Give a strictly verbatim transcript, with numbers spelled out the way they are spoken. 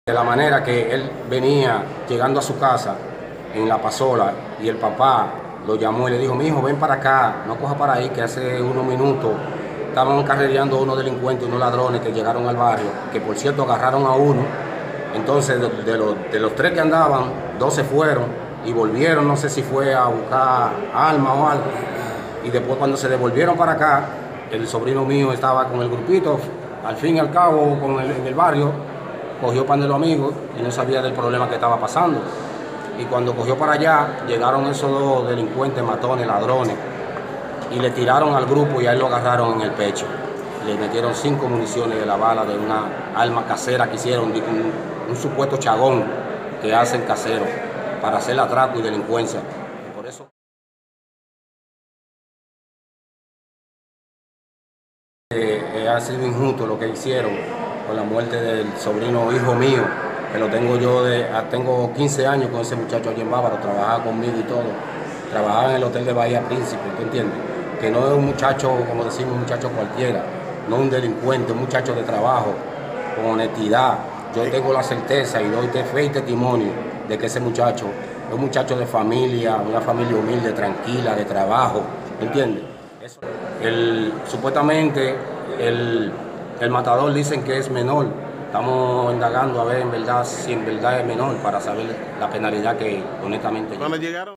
De la manera que él venía llegando a su casa en La Pasola y el papá lo llamó y le dijo: mi hijo, ven para acá, no coja para ahí, que hace unos minutos estaban carrereando unos delincuentes, unos ladrones que llegaron al barrio, que por cierto agarraron a uno. Entonces de, de, los, de los tres que andaban, dos se fueron y volvieron, no sé si fue a buscar armas o algo. Y después, cuando se devolvieron para acá, el sobrino mío estaba con el grupito, al fin y al cabo con el, en el barrio, cogió pan de los amigos y no sabía del problema que estaba pasando. Y cuando cogió para allá, llegaron esos dos delincuentes, matones, ladrones, y le tiraron al grupo y ahí lo agarraron en el pecho. Le metieron cinco municiones de la bala de una arma casera que hicieron, un, un supuesto chagón que hacen casero para hacer atraco y delincuencia. Y por eso eh, eh, ha sido injusto lo que hicieron con la muerte del sobrino hijo mío, que lo tengo yo, de, tengo quince años con ese muchacho allí en Bávaro, trabajaba conmigo y todo, trabajaba en el hotel de Bahía Príncipe, ¿tú entiendes? Que no es un muchacho, como decimos, un muchacho cualquiera, no un delincuente, un muchacho de trabajo, con honestidad. Yo tengo la certeza y doy fe y testimonio de que ese muchacho es un muchacho de familia, una familia humilde, tranquila, de trabajo, ¿entiendes? Eso. El, supuestamente el, el matador dicen que es menor. Estamos indagando a ver en verdad si en verdad es menor para saber la penalidad que honestamente.